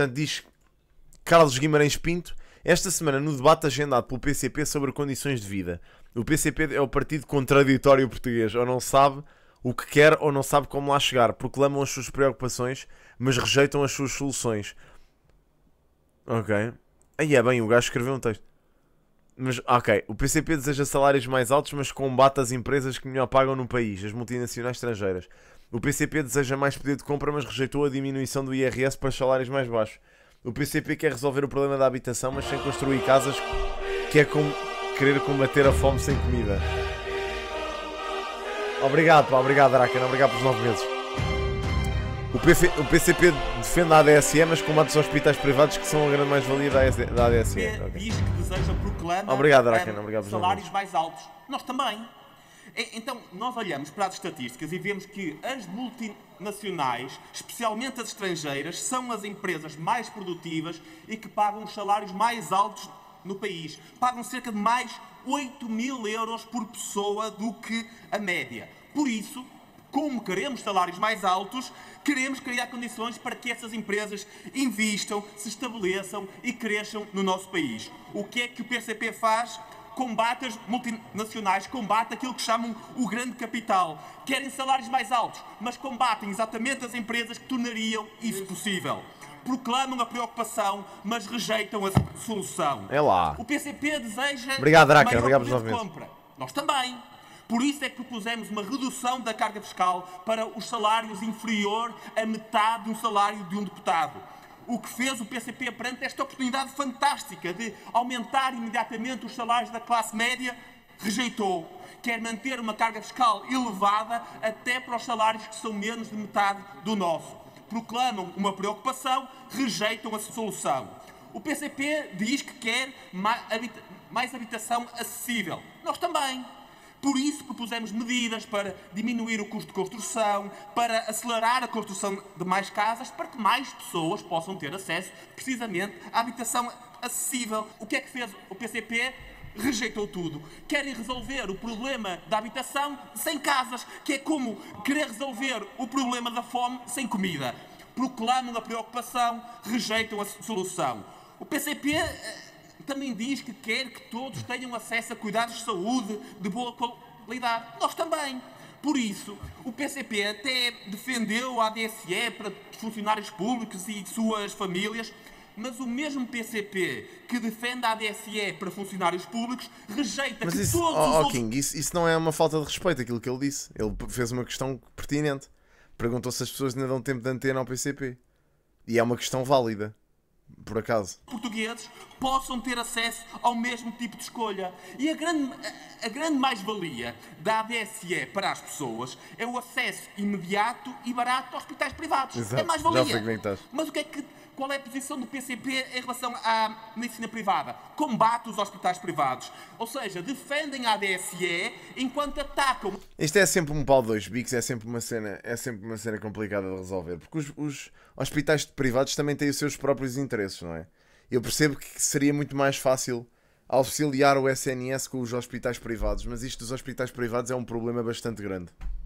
Portanto, diz Carlos Guimarães Pinto, esta semana no debate agendado pelo PCP sobre condições de vida. O PCP é o partido contraditório português, ou não sabe o que quer ou não sabe como lá chegar. Proclamam as suas preocupações, mas rejeitam as suas soluções. Ok. Aí é bem, o gajo escreveu um texto. Mas, ok, o PCP deseja salários mais altos, mas combate as empresas que melhor pagam no país, as multinacionais estrangeiras. O PCP deseja mais poder de compra, mas rejeitou a diminuição do IRS para os salários mais baixos. O PCP quer resolver o problema da habitação, mas sem construir casas, que é como querer combater a fome sem comida. Obrigado, pá, obrigado, Draken, obrigado pelos 9 meses. O PCP defende a ADSE, mas combate os hospitais privados, que são a grande mais-valia da ADSE. Okay. Diz que deseja proclamar obrigado, Draken, obrigado salários mais altos. Nós também. Então, nós olhamos para as estatísticas e vemos que as multinacionais, especialmente as estrangeiras, são as empresas mais produtivas e que pagam os salários mais altos no país. Pagam cerca de mais 8.000 euros por pessoa do que a média. Por isso, como queremos salários mais altos, queremos criar condições para que essas empresas invistam, se estabeleçam e cresçam no nosso país. O que é que o PCP faz? Combate as multinacionais, combate aquilo que chamam o grande capital. Querem salários mais altos, mas combatem exatamente as empresas que tornariam isso possível. Proclamam a preocupação, mas rejeitam a solução. É lá. O PCP deseja obrigado, Draken, maior obrigado poder de compra. Nós também. Por isso é que propusemos uma redução da carga fiscal para os salários inferior a metade do salário de um deputado. O que fez o PCP perante esta oportunidade fantástica de aumentar imediatamente os salários da classe média, rejeitou. Quer manter uma carga fiscal elevada até para os salários que são menos de metade do nosso. Proclamam uma preocupação, rejeitam a solução. O PCP diz que quer mais habitação acessível. Nós também. Por isso propusemos medidas para diminuir o custo de construção, para acelerar a construção de mais casas, para que mais pessoas possam ter acesso precisamente à habitação acessível. O que é que fez o PCP? Rejeitou tudo. Querem resolver o problema da habitação sem casas, que é como querer resolver o problema da fome sem comida. Proclamam a preocupação, rejeitam a solução. O PCP também diz que quer que todos tenham acesso a cuidados de saúde de boa qualidade. Nós também. Por isso, o PCP até defendeu a ADSE para funcionários públicos e suas famílias, mas o mesmo PCP que defende a ADSE para funcionários públicos rejeita mas que isso, todos os outros... King, isso não é uma falta de respeito, aquilo que ele disse. Ele fez uma questão pertinente. Perguntou se as pessoas ainda dão tempo de antena ao PCP. E é uma questão válida. Por acaso. Portugueses possam ter acesso ao mesmo tipo de escolha. E a grande mais-valia da ADSE para as pessoas é o acesso imediato e barato a hospitais privados. Exato. É mais-valia. Já sei como é que estás. Mas qual é a posição do PCP em relação à medicina privada? Combate os hospitais privados. Ou seja, defendem a ADSE enquanto atacam... Isto é sempre um pau de dois bicos, é sempre uma cena complicada de resolver. Porque os hospitais privados também têm os seus próprios interesses, não é? Eu percebo que seria muito mais fácil auxiliar o SNS com os hospitais privados, mas isto dos hospitais privados é um problema bastante grande.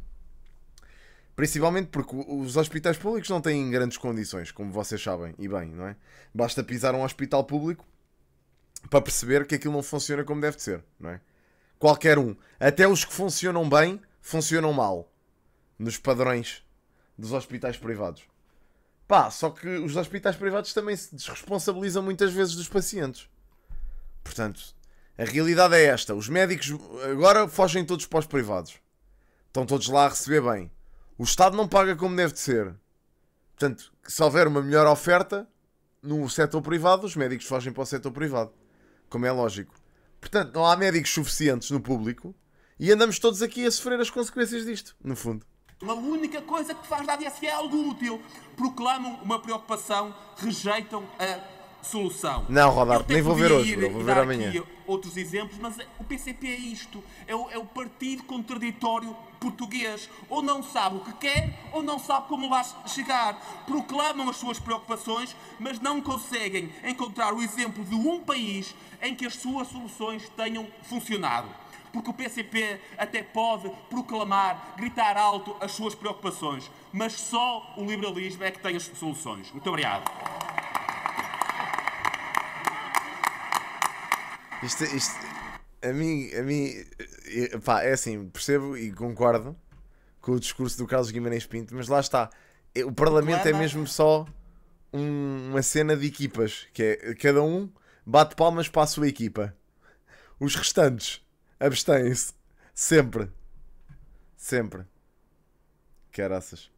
Principalmente porque os hospitais públicos não têm grandes condições, como vocês sabem, e bem, não é? Basta pisar um hospital público para perceber que aquilo não funciona como deve de ser, não é? Qualquer um. Até os que funcionam bem, funcionam mal. Nos padrões dos hospitais privados. Pá, só que os hospitais privados também se desresponsabilizam muitas vezes dos pacientes. Portanto, a realidade é esta. Os médicos agora fogem todos para os privados. Estão todos lá a receber bem. O Estado não paga como deve de ser. Portanto, se houver uma melhor oferta no setor privado, os médicos fogem para o setor privado. Como é lógico. Portanto, não há médicos suficientes no público e andamos todos aqui a sofrer as consequências disto, no fundo. A única coisa que faz da ADSE é algo útil. Proclamam uma preocupação, rejeitam a solução. Não, Rodardo, nem vou ver hoje, vou ver amanhã. Aqui outros exemplos, mas o PCP é isto. É o partido contraditório português. Ou não sabe o que quer, ou não sabe como lá chegar. Proclamam as suas preocupações, mas não conseguem encontrar o exemplo de um país em que as suas soluções tenham funcionado. Porque o PCP até pode proclamar, gritar alto as suas preocupações, mas só o liberalismo é que tem as soluções. Muito obrigado. Isto, pá, é assim, percebo e concordo com o discurso do Carlos Guimarães Pinto, mas lá está. O Parlamento é Reclama. mesmo só uma cena de equipas, que é cada um bate palmas para a sua equipa. Os restantes abstêm-se. Sempre. Sempre. Caraças.